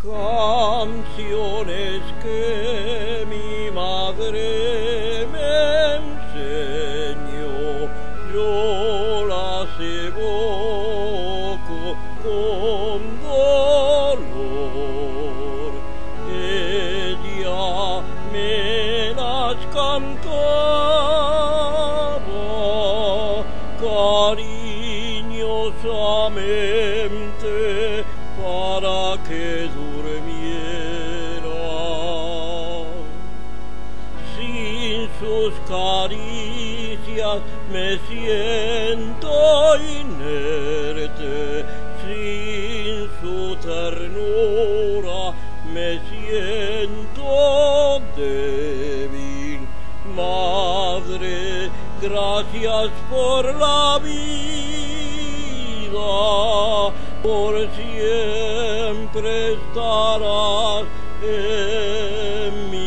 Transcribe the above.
canciones que mi madre me enseñó, yo las evoco con dolor. Ella me las cantaba cariñosamente para que durmiera. Sin sus caricias me siento inerte, sin su ternura me siento débil. Madre, gracias por la vida, por siempre estarás en mi